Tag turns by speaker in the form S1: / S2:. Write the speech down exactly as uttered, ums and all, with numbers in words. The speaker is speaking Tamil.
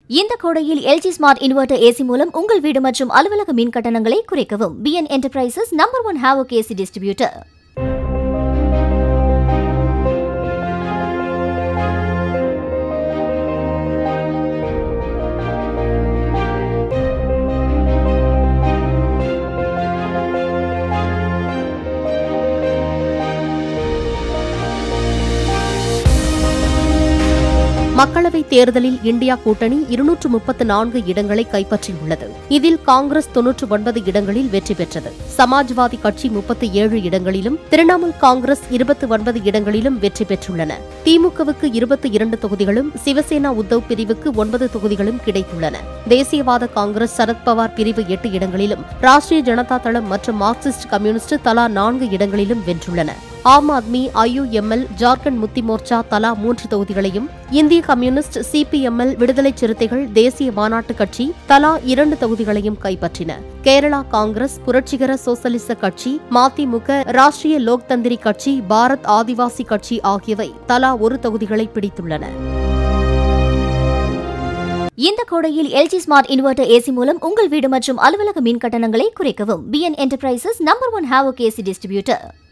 S1: இந்த கோடையில் எல்ஜி ஸ்மார்ட் இன்வெர்டர் ஏசி மூலம் உங்கள் வீடு மற்றும் அலுவலக மின் கட்டணங்களை குறைக்கவும். BN enterprises number one havoc AC distributor.
S2: மக்களவைத் தேர்தலில் இந்தியா கூட்டணி இருநூற்று முப்பத்து நான்கு இடங்களை கைப்பற்றியுள்ளது. இதில் காங்கிரஸ் தொன்னூற்று ஒன்பது இடங்களில் வெற்றி பெற்றது. சமாஜ்வாதி கட்சி முப்பத்தி ஏழு இடங்களிலும், திரிணாமுல் காங்கிரஸ் இருபத்தி ஒன்பது இடங்களிலும் வெற்றி பெற்றுள்ளன. திமுகவுக்கு இருபத்தி இரண்டு தொகுதிகளும், சிவசேனா உத்தவ் பிரிவுக்கு ஒன்பது தொகுதிகளும் கிடைத்துள்ளன. தேசியவாத காங்கிரஸ் சரத்பவார் பிரிவு எட்டு இடங்களிலும், ராஷ்டிரிய ஜனதா தளம் மற்றும் மார்க்சிஸ்ட் கம்யூனிஸ்ட் தலா நான்கு இடங்களிலும் வென்றுள்ளன. ஆம் ஆத்மி, ஐயுஎம்எல், ஜார்க்கண்ட் முக்தி மோர்ச்சா தலா மூன்று தொகுதிகளையும், இந்திய கம்யூனிஸ்ட், சிபிஎம்எல், விடுதலை சிறுத்தைகள், தேசிய மாநாட்டு கட்சி தலா இரண்டு தொகுதிகளையும் கைப்பற்றின. கேரளா காங்கிரஸ், புரட்சிகர சோசலிச கட்சி, மதிமுக, ராஷ்டிரிய லோக் தந்திரி கட்சி, பாரத் ஆதிவாசி கட்சி ஆகியவை தலா ஒரு தொகுதிகளை பிடித்துள்ளன.
S1: இந்த கோடையில் எல்ஜி ஸ்மார்ட் இன்வெர்டர் ஏசி மூலம் உங்கள் வீடு மற்றும் அலுவலக மின் கட்டணங்களை குறைக்கவும். BN enterprises number one havoc AC distributor.